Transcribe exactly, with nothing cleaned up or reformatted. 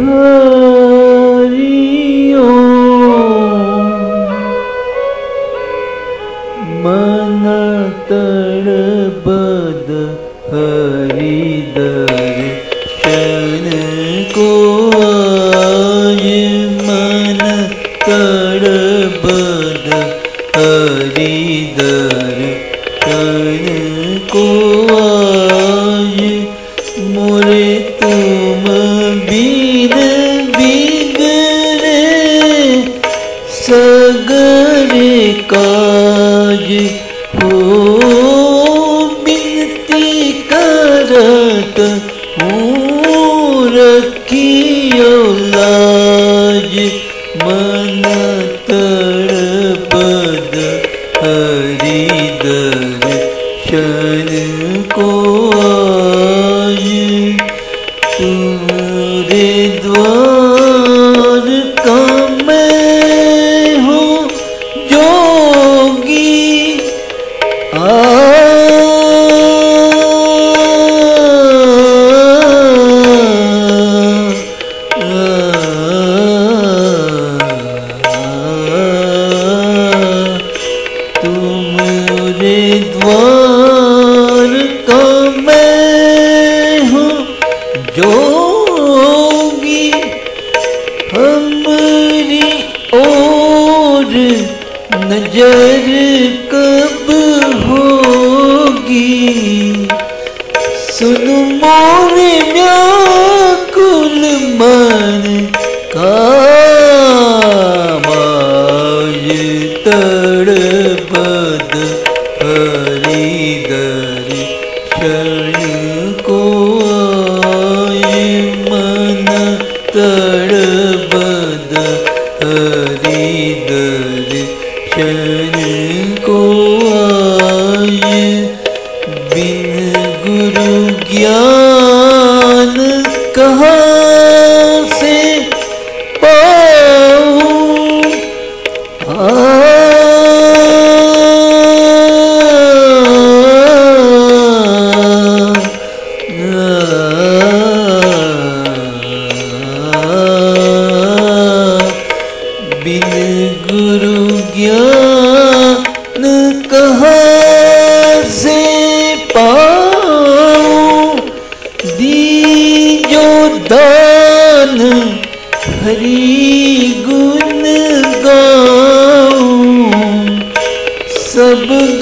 मन तड़बद हरि दर्शन को आए, मन तड़बद हरि दर्शन को आए। मोरे तुम बिन बिगड़े सगरे काज हो, बिनती करत हूँ रखियो लाज। मन तड़पद हरि दर्शन को आए। तुम्हारे द्वार का मैं हूँ जोगी, आ तुम्हारे द्वार का मैं हूँ जोगी, हमारी ओर नजर कब होगी। सुन मोरे व्याकुल मन का माय, तड़पद हरि दर्शन को आए। मन तड़पद हरि दर्शन को आए। बिन गुरु ज्ञान कहाँ से पाऊं, आ बिन गुरु ज्ञान कहाँ से पाऊं। दीजो दान हरि गुण गाऊं, सब